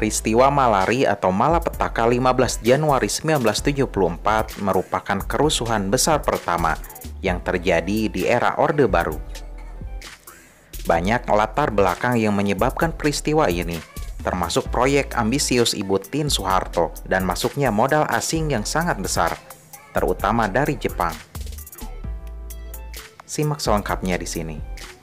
Peristiwa Malari atau Malapetaka 15 Januari 1974 merupakan kerusuhan besar pertama yang terjadi di era Orde Baru. Banyak latar belakang yang menyebabkan peristiwa ini, termasuk proyek ambisius Ibu Tien Soeharto dan masuknya modal asing yang sangat besar, terutama dari Jepang. Simak selengkapnya di sini.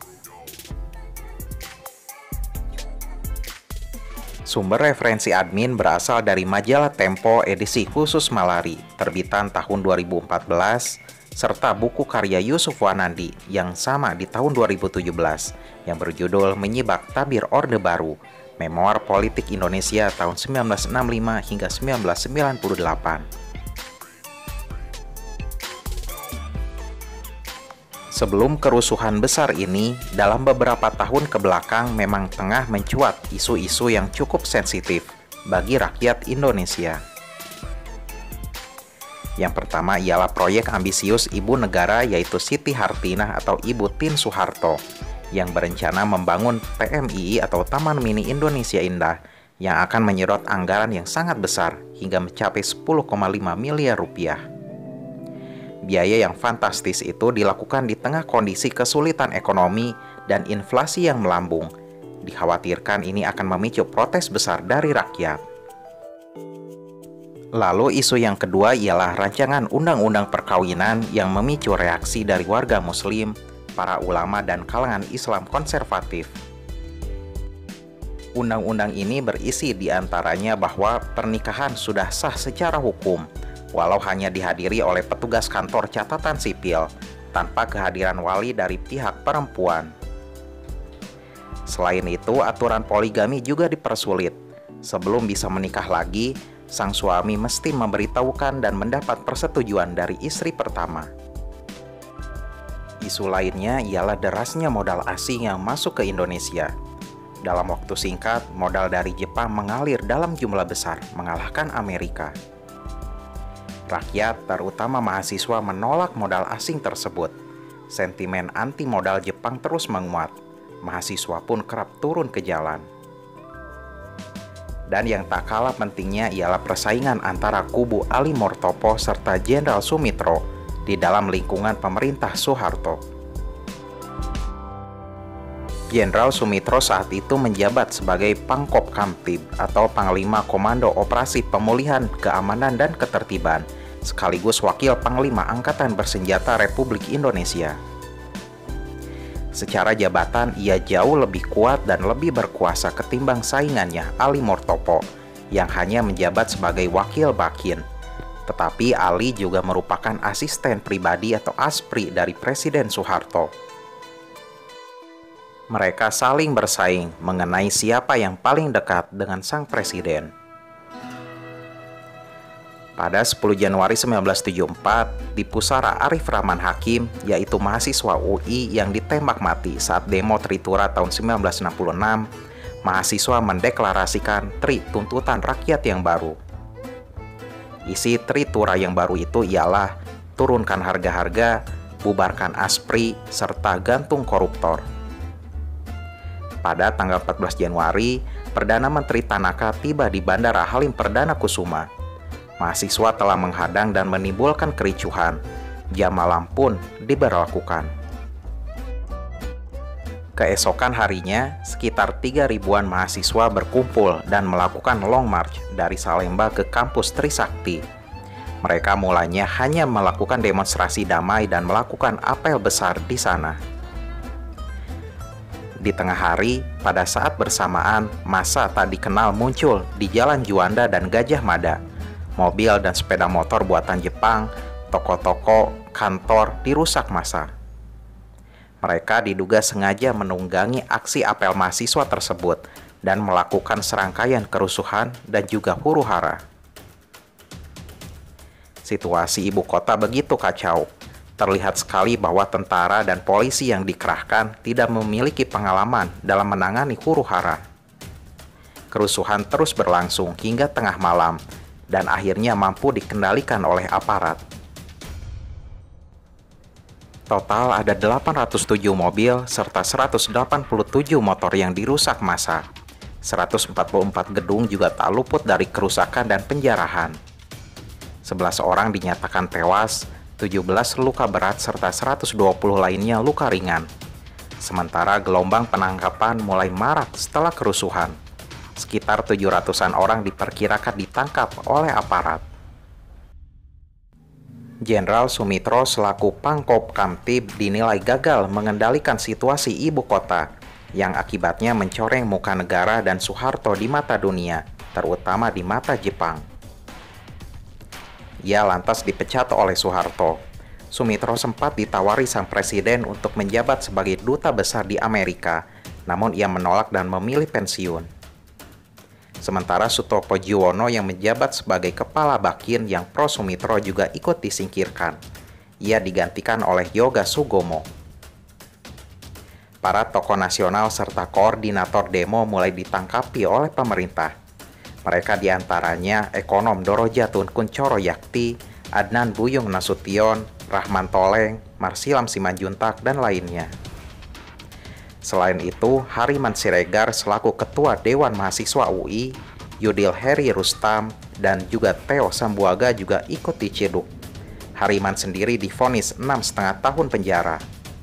Sumber referensi admin berasal dari majalah Tempo edisi khusus Malari, terbitan tahun 2014, serta buku karya Yusuf Wanandi yang sama di tahun 2017, yang berjudul Menyibak Tabir Orde Baru, Memoir Politik Indonesia tahun 1965 hingga 1998. Sebelum kerusuhan besar ini, dalam beberapa tahun kebelakang memang tengah mencuat isu-isu yang cukup sensitif bagi rakyat Indonesia. Yang pertama ialah proyek ambisius ibu negara yaitu Siti Hartinah atau Ibu Tien Soeharto yang berencana membangun TMII atau Taman Mini Indonesia Indah yang akan menyedot anggaran yang sangat besar hingga mencapai 10,5 miliar rupiah. Biaya yang fantastis itu dilakukan di tengah kondisi kesulitan ekonomi dan inflasi yang melambung. Dikhawatirkan ini akan memicu protes besar dari rakyat. Lalu isu yang kedua ialah rancangan undang-undang perkawinan yang memicu reaksi dari warga Muslim, para ulama, dan kalangan Islam konservatif. Undang-undang ini berisi diantaranya bahwa pernikahan sudah sah secara hukum, walau hanya dihadiri oleh petugas kantor catatan sipil, tanpa kehadiran wali dari pihak perempuan. Selain itu, aturan poligami juga dipersulit. Sebelum bisa menikah lagi, sang suami mesti memberitahukan dan mendapat persetujuan dari istri pertama. Isu lainnya ialah derasnya modal asing yang masuk ke Indonesia. Dalam waktu singkat, modal dari Jepang mengalir dalam jumlah besar, mengalahkan Amerika. Rakyat, terutama mahasiswa, menolak modal asing tersebut. Sentimen anti modal Jepang terus menguat. Mahasiswa pun kerap turun ke jalan. Dan yang tak kalah pentingnya ialah persaingan antara kubu Ali Mortopo serta Jenderal Sumitro di dalam lingkungan pemerintah Soeharto. Jenderal Sumitro saat itu menjabat sebagai Pangkop Kamtib atau Panglima Komando Operasi Pemulihan Keamanan dan Ketertiban, sekaligus Wakil Panglima Angkatan Bersenjata Republik Indonesia. Secara jabatan, ia jauh lebih kuat dan lebih berkuasa ketimbang saingannya Ali Mortopo, yang hanya menjabat sebagai Wakil Bakin. Tetapi Ali juga merupakan asisten pribadi atau ASPRI dari Presiden Soeharto. Mereka saling bersaing mengenai siapa yang paling dekat dengan sang presiden. Pada 10 Januari 1974, di pusara Arif Rahman Hakim, yaitu mahasiswa UI yang ditembak mati saat demo Tritura tahun 1966, mahasiswa mendeklarasikan Tri Tuntutan Rakyat yang baru. Isi Tritura yang baru itu ialah turunkan harga-harga, bubarkan ASPRI, serta gantung koruptor. Pada tanggal 14 Januari, Perdana Menteri Tanaka tiba di Bandara Halim Perdana Kusuma. Mahasiswa telah menghadang dan menimbulkan kericuhan. Jam malam pun diberlakukan. Keesokan harinya, sekitar 3.000-an mahasiswa berkumpul dan melakukan long march dari Salemba ke kampus Trisakti. Mereka mulanya hanya melakukan demonstrasi damai dan melakukan apel besar di sana. Di tengah hari, pada saat bersamaan, massa tak dikenal muncul di Jalan Juanda dan Gajah Mada. Mobil dan sepeda motor buatan Jepang, toko-toko, kantor dirusak massa. Mereka diduga sengaja menunggangi aksi apel mahasiswa tersebut dan melakukan serangkaian kerusuhan dan juga huru-hara. Situasi ibu kota begitu kacau. Terlihat sekali bahwa tentara dan polisi yang dikerahkan tidak memiliki pengalaman dalam menangani huru-hara. Kerusuhan terus berlangsung hingga tengah malam dan akhirnya mampu dikendalikan oleh aparat. Total ada 807 mobil serta 187 motor yang dirusak massa. 144 gedung juga tak luput dari kerusakan dan penjarahan. 11 orang dinyatakan tewas, 17 luka berat serta 120 lainnya luka ringan. Sementara gelombang penangkapan mulai marak setelah kerusuhan. Sekitar 700-an orang diperkirakan ditangkap oleh aparat. Jenderal Sumitro selaku Pangkop Kamtib dinilai gagal mengendalikan situasi ibu kota, yang akibatnya mencoreng muka negara dan Soeharto di mata dunia, terutama di mata Jepang. Ia lantas dipecat oleh Soeharto. Sumitro sempat ditawari sang presiden untuk menjabat sebagai duta besar di Amerika, namun ia menolak dan memilih pensiun. Sementara Sutopo Juwono yang menjabat sebagai kepala Bakin yang pro Sumitro juga ikut disingkirkan. Ia digantikan oleh Yoga Sugomo. Para tokoh nasional serta koordinator demo mulai ditangkapi oleh pemerintah. Mereka diantaranya ekonom Dorojatun Kuncoro Yakti, Adnan Buyung Nasution, Rahman Toleng, Marsilam Simanjuntak, dan lainnya. Selain itu, Hariman Siregar selaku Ketua Dewan Mahasiswa UI, Yudil Heri Rustam, dan juga Theo Sambuaga juga ikut diciduk. Hariman sendiri divonis 6,5 tahun penjara.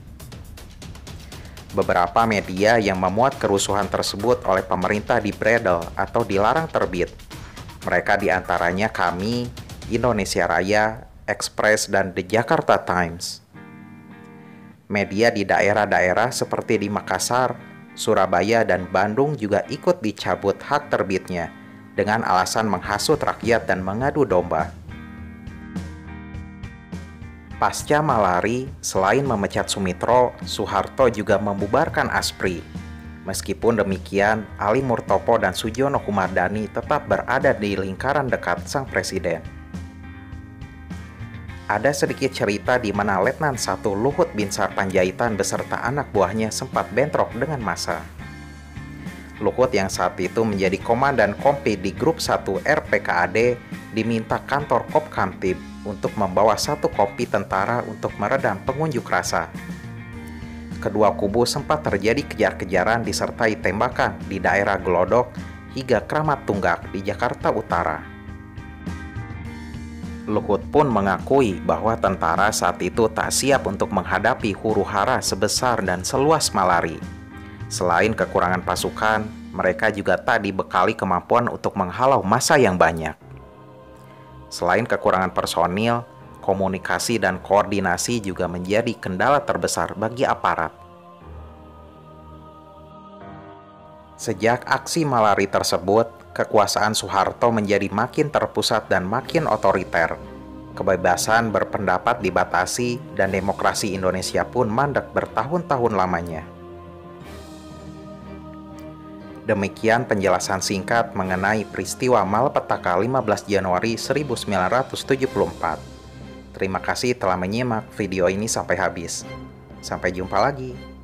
Beberapa media yang memuat kerusuhan tersebut oleh pemerintah dibredel atau dilarang terbit. Mereka diantaranya Kami, Indonesia Raya, Express, dan The Jakarta Times. Media di daerah-daerah seperti di Makassar, Surabaya, dan Bandung juga ikut dicabut hak terbitnya dengan alasan menghasut rakyat dan mengadu domba. Pasca Malari, selain memecat Sumitro, Soeharto juga membubarkan ASPRI. Meskipun demikian, Ali Murtopo dan Sujono Humardani tetap berada di lingkaran dekat sang presiden. Ada sedikit cerita di mana Letnan 1 Luhut Binsar Panjaitan beserta anak buahnya sempat bentrok dengan massa. Luhut yang saat itu menjadi komandan kompi di grup 1 RPKAD diminta kantor Kopkamtib untuk membawa 1 kopi tentara untuk meredam pengunjuk rasa. Kedua kubu sempat terjadi kejar-kejaran disertai tembakan di daerah Glodok hingga Kramat Tunggak di Jakarta Utara. Luhut pun mengakui bahwa tentara saat itu tak siap untuk menghadapi huru-hara sebesar dan seluas Malari. Selain kekurangan pasukan, mereka juga tak dibekali kemampuan untuk menghalau massa yang banyak. Selain kekurangan personil, komunikasi dan koordinasi juga menjadi kendala terbesar bagi aparat. Sejak aksi Malari tersebut, kekuasaan Soeharto menjadi makin terpusat dan makin otoriter. Kebebasan berpendapat dibatasi dan demokrasi Indonesia pun mandek bertahun-tahun lamanya. Demikian penjelasan singkat mengenai peristiwa Malapetaka 15 Januari 1974. Terima kasih telah menyimak video ini sampai habis. Sampai jumpa lagi.